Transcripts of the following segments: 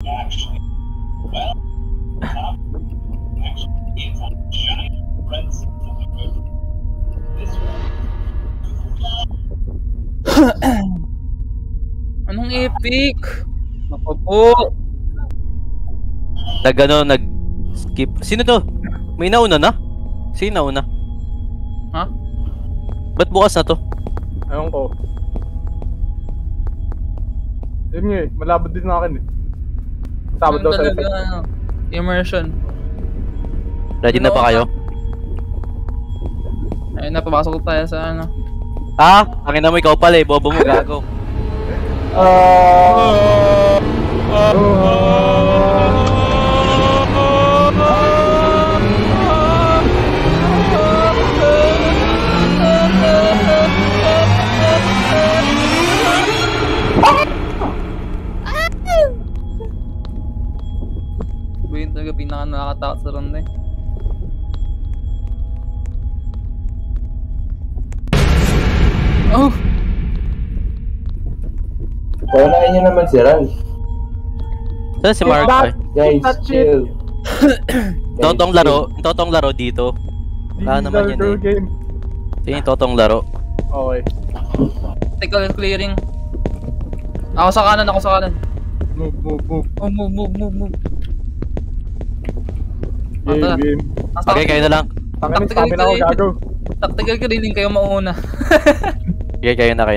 Anong epic? Ako po. Nag-skip. Sino to? May nauna na? Sino nauna? Ha? Ba't bukas na to? Ayun ko. Yun nga eh, malabot din na akin eh. Sabot daw sa'yo. Immersion. Ready na ba kayo? Ayun na, papasok tayo sa ano. Ah! Angin na mo, ikaw pala eh. Bobo mo, gago. Iba yun talaga pinaka-nakakatakot sa ronda eh. Oh! Paunahin niyo naman si Ralph. Saan si Mark? Guys, chill. Totong laro dito. Wala naman yan eh. Sige, totong laro. Okay. Tactical and clearing. Ako sa kanan. Move. Oh, move. Game. Okay, kayo na lang. Tangin yung stamina ko, gago. Tactical clearing kayo mauna. Okay, kayo na.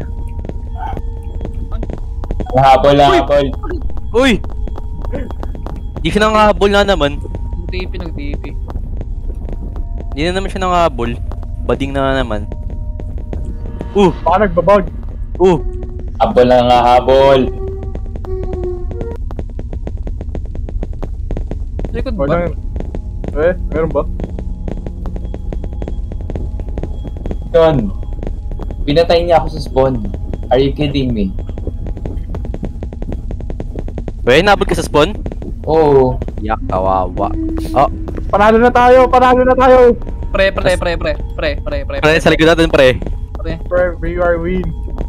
Habol. Uy! Di siya nangahabol na naman. Nag-TP. Di na naman siya nangahabol. Bading na naman. Baka nagbabag. Habol na nga, habol. Likod Wala ba? yun. Meron ba? Yun. Pinatay niya ako sa spawn. Are you kidding me? Weh, nabot ka sa spawn? Oo. Yak, kawawa. Oh, Panalo na tayo! Pre. pre, sa likod natin, pre. We are win.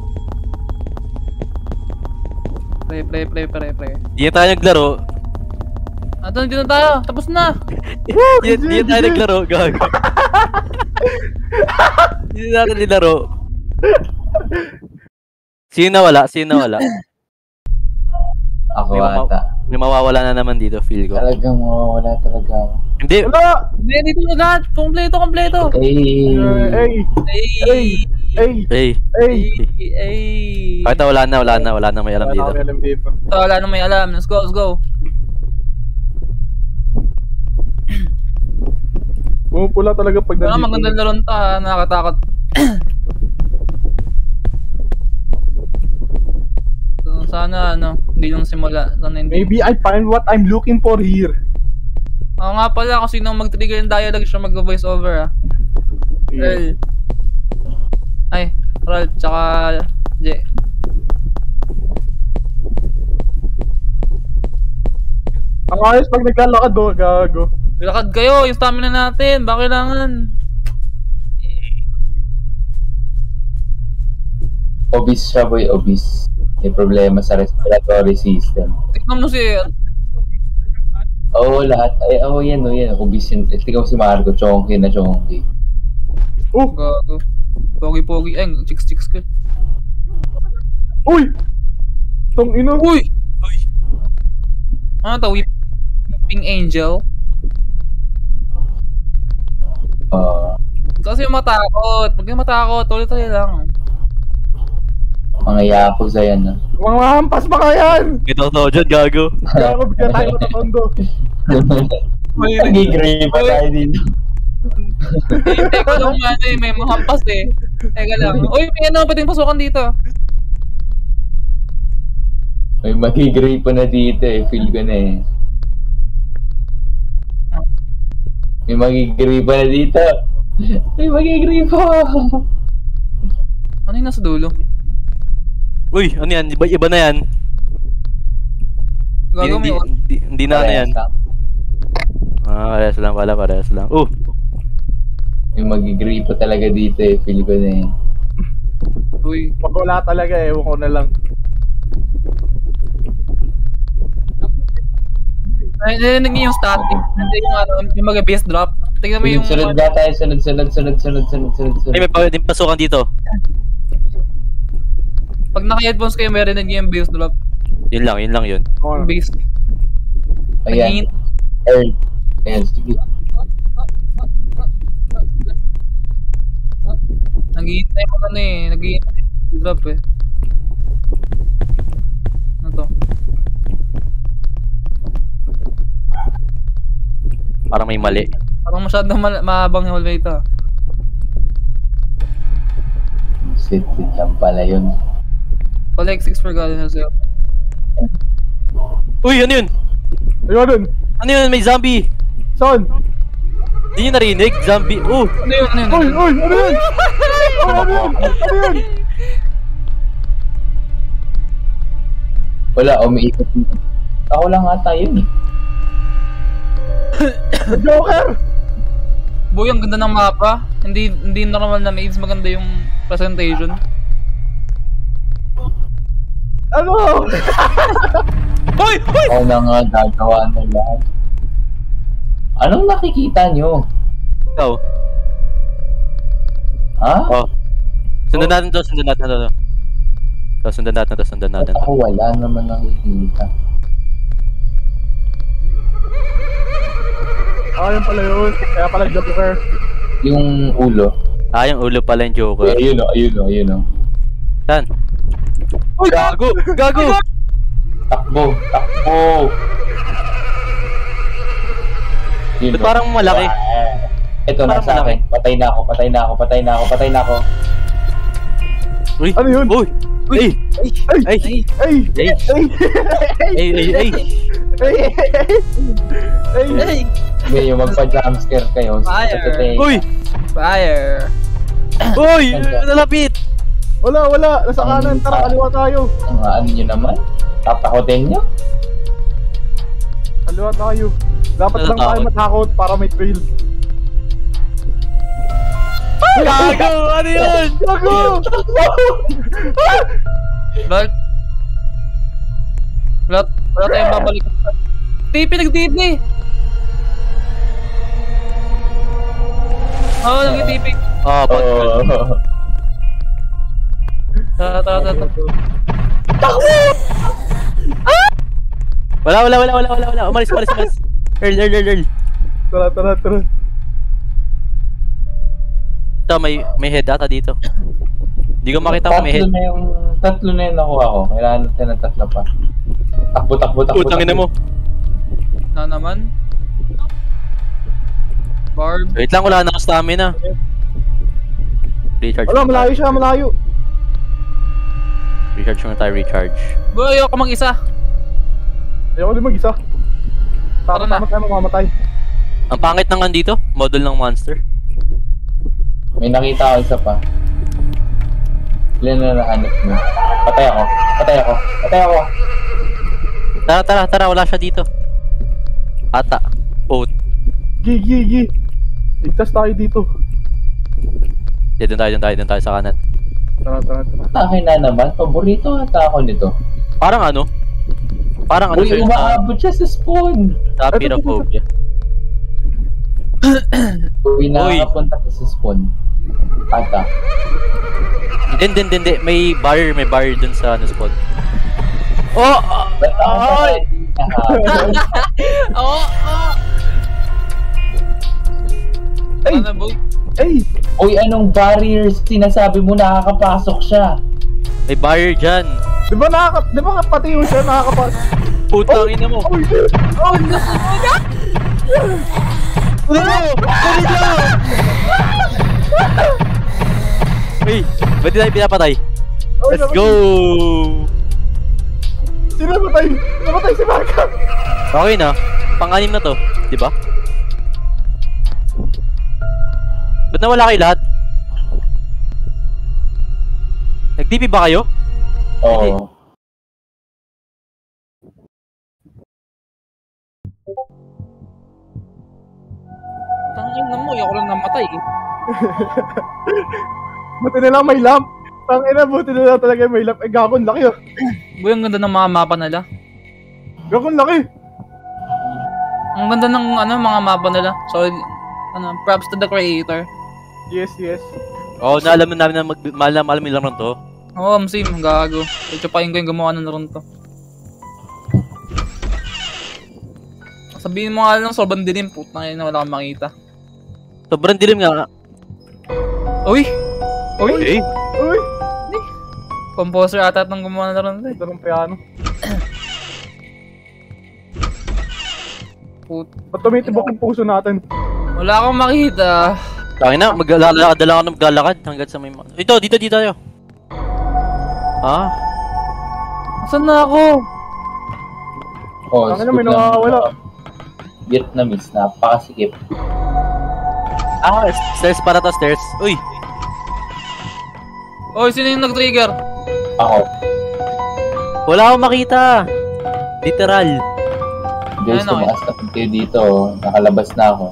Pre. Di na tayo naglaro. Dito na tayo. Tapos na. Di na tayo naglaro, gago. Di na natin nilaro. Sino nawala? Ako ata. May mawawala na naman dito, feel ko. Talagang mawawala talaga ako. Hindi. Wala! Hindi, dito na lahat. Kompleto. Kahit wala na may alam dito. Wala nang may alam. Let's go. Pumupula talaga pag Wala, nandito. magandang laron ta. Nakakatakot. So, sana hindi lang simula. Sana hindi. Maybe I find what I'm looking for here. Oo nga pala, kung sino mag-trigger yung dialogue siya mag-voice over Yeah. Ralph, tsaka J. Ang ayos pag naglalakad do, gago. Lakad kayo, yung stamina natin, baka kailangan. Obese siya, boy, obese. May problema sa respiratory system. Tignan mo si... Oo, lahat. Yan. Obese yun. Tingnan mo si Marco, chonky. Gago. Pogi. Chicks ko. Uy! Tong ino. Uy! Ano to? Whipping Angel? Kasi matakot. Huwag yung matakot. Tuloy lang. Mga yakuza yan, ha? Mga hampas pa kayan! Ito dyan, gago. Gago, bigyan tayo ng tondo. Nag-grave pa tayo dito. Teka lang may mahampas eh. Teka lang. Uy, may pwedeng pasukan dito. May mag-grave pa na dito eh. Feel ko na eh. May mag-grave pa na dito. May mag-grave pa. Ano yung nasa dulo? Uy, ano yan? Iba na yan. Gago may Hindi na yan. Parehas lang. May mag-grave pa talaga dito eh. Feel ko na eh. Uy. Pag wala talaga, ewan ko na lang. Narinig niyo yung static. Hindi yung ano, yung mag-base drop. Tingnan mo yung... Sunod nga tayo, sunod. Ay, may pwedeng pasukan dito. Pag naka-headphones kayo, may rinig niyo yung base drop. Yun lang yun. Oo. Yung base. Ayan. Earth. Ayan, sige. Naghihintay mo ano eh. Naghihintay yung drop eh. Ano to? Parang may mali. Parang masyadong mahabang yung hallway ito. Sit lang pala yun. Collect 6 for Golden House. Uy, ano yun? Ayun. Ano yun? May zombie! Saan? Di nyo narinig? Zombie! Oh! Ano yun? Ano yun? Uy! Ano yun? Ano yun? Wala, umiikot dito. Ako lang ata yun eh. Joker! Boy, ang ganda ng mapa. Hindi normal na maze. Maganda yung presentation. Ano? Hoy! Hoy! Ako na nga gagawa ng lahat. Anong nakikita nyo? Ikaw. Ha? Oh. Sundan natin to. Sundan natin to. Ako wala naman nakikita. Yun pala yun. Kaya pala Joker. Yung ulo. Ah, yung ulo pala yung Joker. Ayun o. Saan? Uy! Gago! Takbo. Ba't parang malaki? Ito na Parang sa akin. Patay na ako. Uy! Ano yun? Uy! Ay! Ay! Ay! Ay! Ngayon, magpa-jumpscare kayo. Fire. Uy! Fire! Uy! Nalapit! Wala! Nasa kanan. Tara, kaliwa tayo. Ano nyo naman? Tatakotin nyo? Kaliwa tayo. Dapat lang Natatakot. tayo matakot para may thrill. Gago! Ano yun? Gago! Bal? Wala tayong babalik. Nag-TP! Oo, nag-TP. Oh, Tara. Wala. Umalis. Earl. Tara. Ito, may head ata dito. Hindi ko makita kung may head. Tatlo na yung nakuha ko. Kailangan natin ng tatlo pa. Takbo. Utangin na mo. Na naman. Barb. Wait lang, wala na ako stamina. Recharge. Wala, malayo siya, malayo. Recharge muna tayo, recharge. Boy, ayoko mag-isa. Ayoko din mag-isa. Tara na. Tama tayo mamamatay. Ang pangit ng andito, model ng monster. May nakita ako isa pa. Ilan na nahanap mo? Patay ako. Tara, wala siya dito. Ata. Boat. Gi. Ligtas tayo dito. Doon tayo sa kanan. Tara. Akin na naman. Paborito ata ako nito. Parang ano Uy, siya, umaabot siya sa spawn. sa Pyrophobia. Uy, nakakapunta ka sa spawn. Ata. Hindi. May barrier dun sa spawn. Oh! Ba't ako Ay! Oo. Ay! Ano, boy? Ay! Uy, anong barriers sinasabi mo nakakapasok siya? May barrier dyan. Di ba pati yung siya nakakapasok? Putangin na mo. Oh, shit! Oh, no! Hey, ba't di tayo pinapatay? Let's go! Sino namatay? Namatay si Marka! Okay na. Pang-anim na to. Di ba? Ba't nawala kayo lahat? Nag-TP ba kayo? Oo. Tangin na mo, ayoko lang namatay eh. Buti na lang may lamp. Buti na lang talaga may lamp. Gakon laki oh. Boy, ang ganda ng mga mapa nila. Gakon laki. Ang ganda ng mga mapa nila. So, props to the creator. Yes, yes. Oo, naalaman namin na malam yung laro to. Oo, Sim, gago. Chupain ko yung gumawa ng laro to. Sabihin mo nga lang, sobrang dilim, putang ina, wala kang makita. Sobrang dilim nga. Uy! Uy! Uy! Composer ata itong gumawa ng laro to. Ito ng piano. Ba't tumitibok yung puso natin? Wala akong makita. Tangin na, maglalakad lang ako ng maglalakad hanggang sa may... Ito, dito tayo. Ha? Saan na ako? Oh, Ang ina, may nakakawala. Vietnamese, napakasikip. Stairs para to, stairs. Uy! Oy, sino yung nag-trigger? Ako. Wala akong makita. Literal. Guys, Ano, tumaas na punti dito. Nakalabas na ako.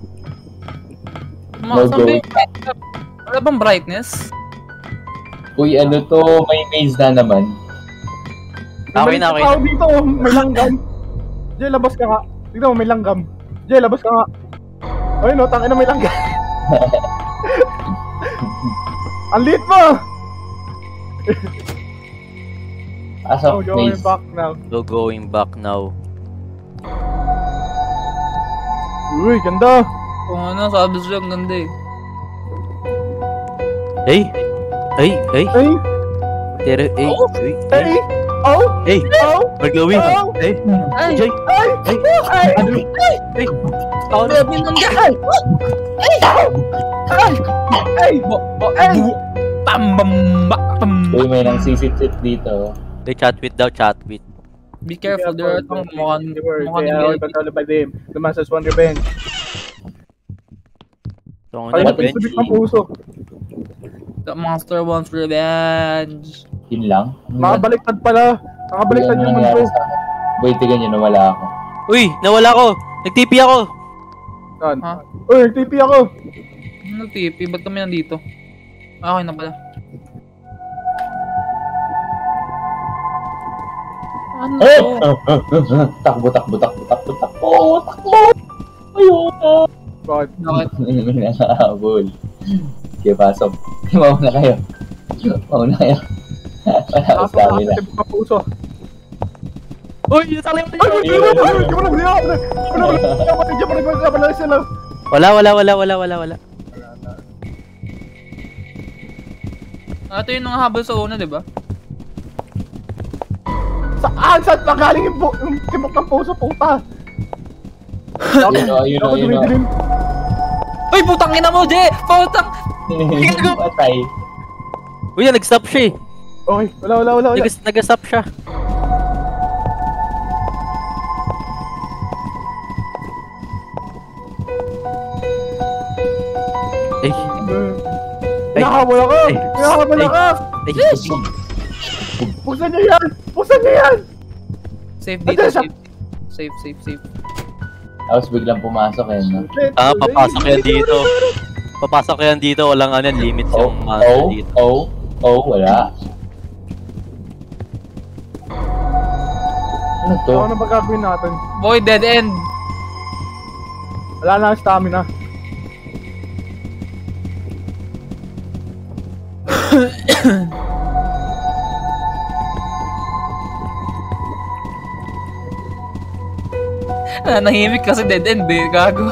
No Sabi, go. wala bang brightness? Uy, ano to? May maze na naman. Okay na, okay na. Dito, may langgam. Jay, labas ka nga. Tignan mo, may langgam. Jay, labas ka nga. Ayun, no, tangina may langgam. Ang liit mo! Pasok, Going maze. back now. So going back now. Uy, ganda. Kung ano, sabi siya, ang ganda eh. Ay! Ay! Ay! Ay, Pero, ay! Oh! Ay! ay, oh, Ay! oh, Mag-glowing! Oh! Ay! Ay! Joy! ay, Ay! ay, Ano? Ay! Ako na! Sabi nang ay, ay, ay, Pam bam ba pam. Uy, may nang sisit-sit dito. Ay, chat with daw, chat with. Be careful, there are itong mukhang They are controlled by them. The Masters want revenge. So, Kaya ano natin ba? subik ng puso. The monster wants revenge. Yun lang. Makabaliktad pala. Nakabaliktad yung mundo. Boy, tigan nyo, nawala ako. Uy! Nawala ko! Nag-TP ako! Saan? Ha? Uy, nag-TP ako. Ano TP? Ba't kami nandito? Ah, okay na pala. Ano Eh! to? Takbo, takbo, takbo, takbo, takbo, takbo! Ayun! Bakit? Bakit? May nakahabol. Sige, pasok. Mauna kayo. Mauna kayo. Wala ko Nakasok stamina. na subik ng puso. Uy! Nasali mo! Ay, di ba? Di ba na? Wala. Ito yung nanghabol sa una, di ba? Saan? Saan pa galing yung tibok ng puso, puta? Ayun o. Ako dumidilim. Uy, putang ina mo, Je! Putang! Patay. Uy, nag-stop siya eh. Okay, wala. Nag-stop siya. Ay! Hinahabol ako! Ay. Hinahabol Ay. ako! Ay! Buksan niyo yan! Buksan niyo yan! Safe dito, Andiyan siya. safe. Tapos biglang pumasok eh, no? Papasok yan dito. Papasok yan dito. Walang ano, limits yung dito. Wala. Ano to? Ano ba gagawin natin? Boy, dead end. Wala na ang stamina. Nahimik kasi dead end eh, gago.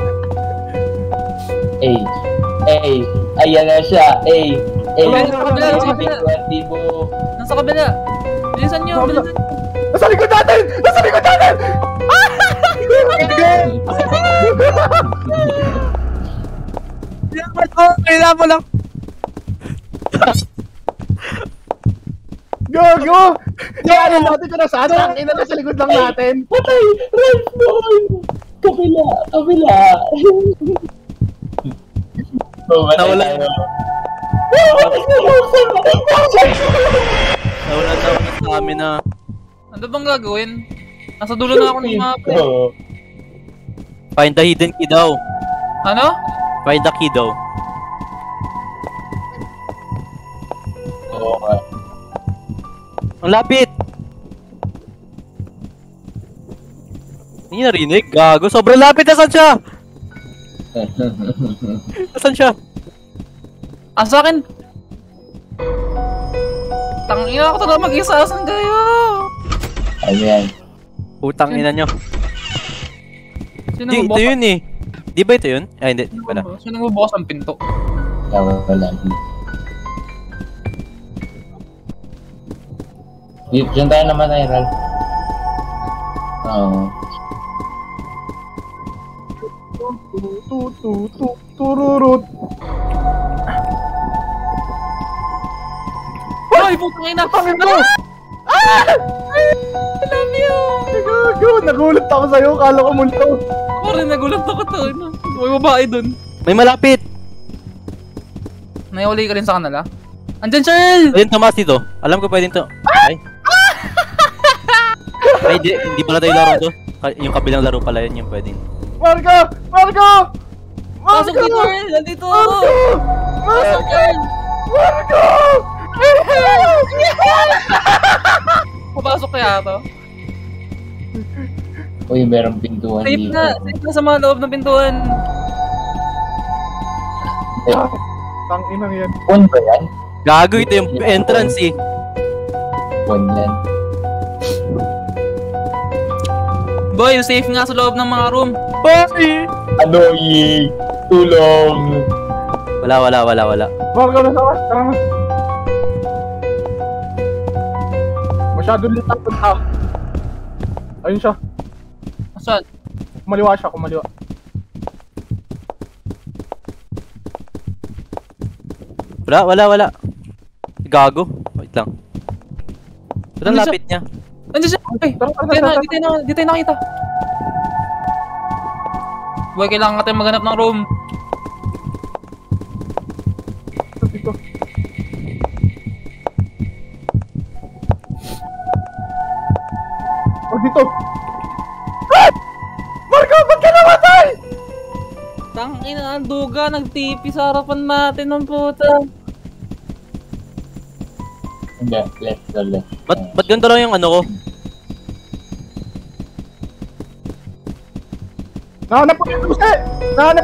Ayan na siya. Wala, nasa kabila. Nasa kabila. Bilisan nyo, bilisan. Nasa likod natin! Nasa likod natin! Kailangan mo lang. Gago! Kaya natin kung nasaan, ang ina na sa likod lang natin. Patay! Right doon! Kabila! Nawala. Nawala sa amin na. Ano bang gagawin? Nasa dulo na ako ng mapa eh. Find the hidden key daw. Ano? Find the key daw. Oo nga. Ang lapit! Hindi narinig, gago. Sobrang lapit, nasan siya? Nasan siya? Sa akin. Tangina ako talaga mag-isa. Asan kayo? Ano yan? Utang ina nyo. Sino Ito magbukas? yun eh. Di ba ito yun? Ay, hindi. Di pala. Sino magbukas ang pinto? Wala. Diyan tayo naman ay Ralph. Oo. Tururut. Ay, putang ina! Pangin mo! I love you! Gago, nagulat ako sa'yo. Kala ko multo. Ako rin nagulat ako to. May babae dun. May malapit! Naiuli ka rin sa kanila. Andyan, Cheryl! Pwedeng tumaas dito. Alam ko pwedeng to. Ay. Ay, hindi pala tayo laro to. Yung kabilang laro pala yun yung pwedeng. Marco! Marco! Pasok dito, Cheryl! Nandito ako! Pasok, Cheryl! Marco! Papasok kaya to? Uy, merong pintuan Safe dito. na! Safe na sa mga loob ng pintuan. Tang inang yan. Phone ba yan? Gago, ito yung entrance eh. Phone yan. Boy, safe nga sa loob ng mga room. Boy! Annoying! Tulong! Wala. Marco, nasa ka? Tara na. Masyado litang punta. Ayun siya. Saan? Kumaliwa siya, kumaliwa. Wala. Gago. Wait lang. Ba't ang Ano siya? lapit niya? Nandiyan siya! Ay! Di tayo nakita. Boy, kailangan natin maghanap ng room. Dito. Oh, dito. Ah! Marco, ba't ka namatay? Tangina, ang duga, nag-TP sa harapan natin ng puta. Hindi, left to left. Ba't ganito lang yung ano ko? Nahanap ko na yung susi! Nahanap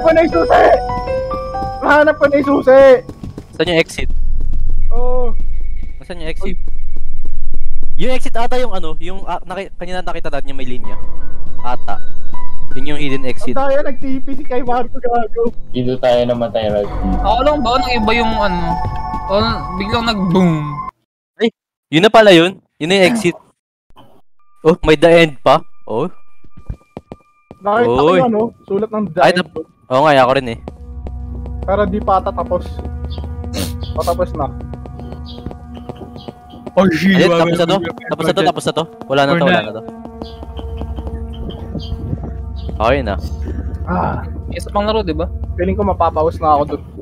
ko na yung susi! Saan yung exit? Oh. Saan yung exit? Yung exit ata yung ano, yung kanina nakita natin yung may linya. Ata. Yun yung hidden exit. Ang daya, nag-TP si kay Marco, gago. Dito tayo namatay, Ralph. Ako lang ba, nang iba yung ano. O, biglang nag-boom. Yun na pala yun. Yun na yung exit. Oh, may the end pa. Oh. Nakita ko Oy. yung ano, sulat ng Ay, dahil. Oo nga, ako rin eh. Pero di pa ata tapos. Patapos na. Oh, Ayun, tapos na to. Wala na to. Okay na. Ah, Isa pang laro, di ba? feeling ko mapapawas na ako dun.